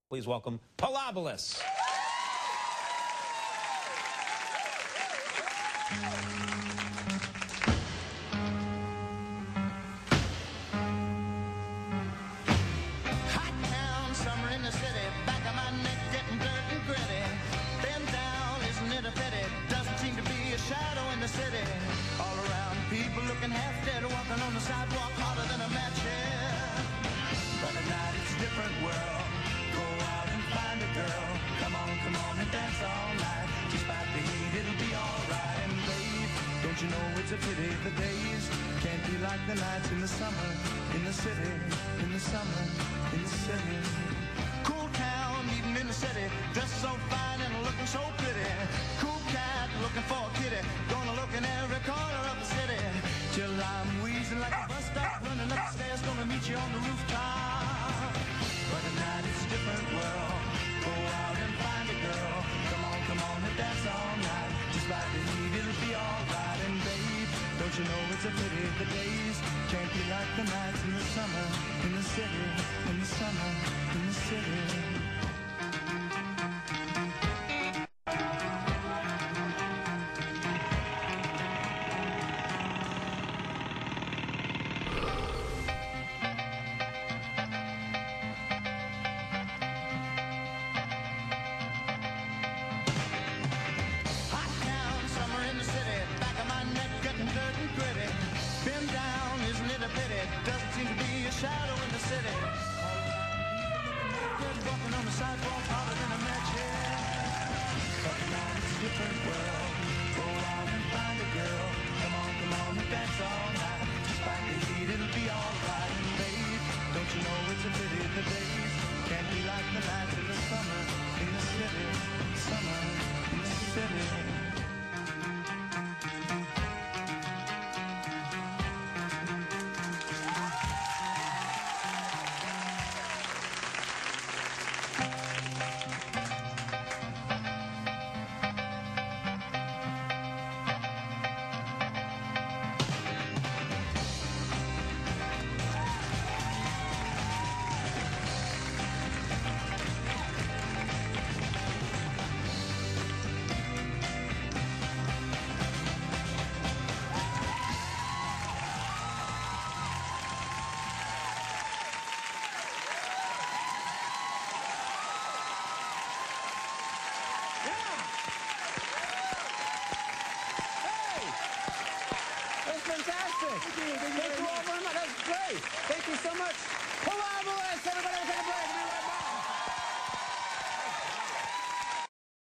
Please welcome Pilobolus. Hot town, summer in the city, back of my neck getting dirt and gritty. Bend down, isn't it a pity? Doesn't seem to be a shadow in the city. All around, people looking half dead, walking on the sidewalk harder than a match here. But at night it's a different world. Go out and find a girl. Come on and dance all night. Despite the heat, it'll be alright. And babe, don't you know it's a pity the days can't be like the nights in the summer, in the city, in the summer, in the city. Cool town, meeting in the city, dressed so fine and looking so pretty. Cool cat, looking for a kitty, gonna look in every corner of the city. Till I'm wheezing like a bus stop, running up the stairs, gonna meet you on the rooftop. But at night it's a different world. Go out and find a girl. Come on and dance all night. Just like the heat, it'll be alright. And babe, don't you know it's a pity the days can't be like the nights in the summer, in the city, in the summer, in the city.